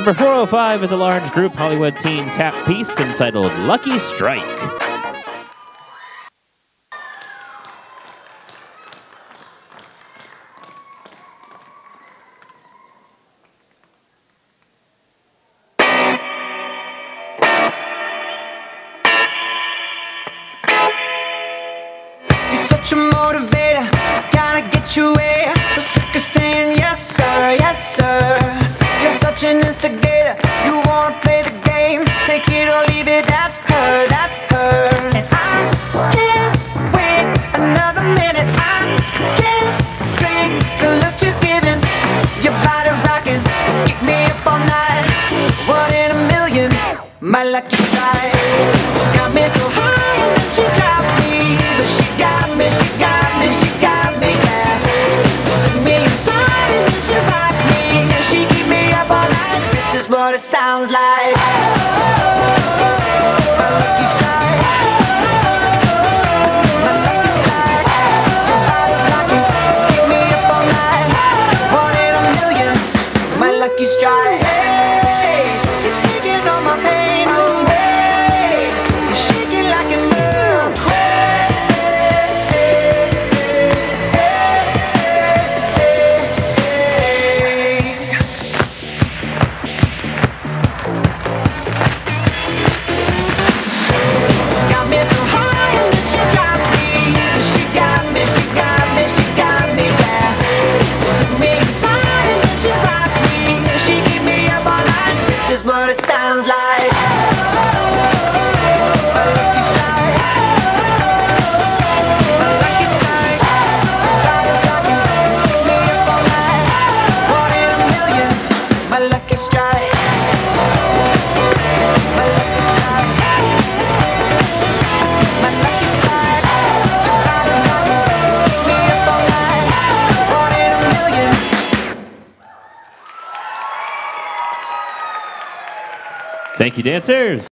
Number 405 is a large group Hollywood teen tap piece entitled Lucky Strike. Such a motivator, gotta get you where. So sick of saying yes sir, yes sir. You're such an instigator, you wanna play the game. Take it or leave it, that's her, that's her. And I can't wait another minute. I can't drink the look she's giving. Your body rocking, keep me up all night. 1 in a million, my lucky strike. Got me so high and then she dropped me, but she got me, she got me, she got me, yeah. Took me inside and then she rocked me, and she keep me up all night. This is what it sounds like. My lucky strike. My lucky strike. Body rocking, keep me up all night. 1 in a million, my lucky strike. Hey, you're taking all my pain away. You're shaking like an earthquake. Got me so high and then she dropped me. She got me, she got me, she got me, yeah. Took me inside and then she rocked me, and she keep me up all night. This is what it sounds like. My lucky strike. My lucky strike. Body rocking, keep me up all night. 1 in a million, my lucky strike. My lucky strike. My lucky strike. Body rocking, keep me up all night. 1 in a million. Thank you, dancers.